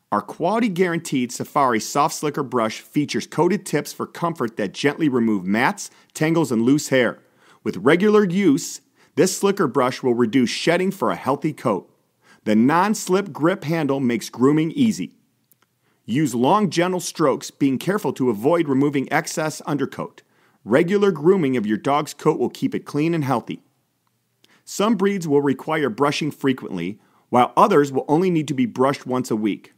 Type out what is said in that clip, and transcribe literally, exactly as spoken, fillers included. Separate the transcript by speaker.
Speaker 1: Our quality guaranteed Safari Soft Slicker brush features coated tips for comfort that gently remove mats, tangles, and loose hair. With regular use, this slicker brush will reduce shedding for a healthy coat. The non-slip grip handle makes grooming easy. Use long, gentle strokes, being careful to avoid removing excess undercoat. Regular grooming of your dog's coat will keep it clean and healthy. Some breeds will require brushing frequently, while others will only need to be brushed once a week.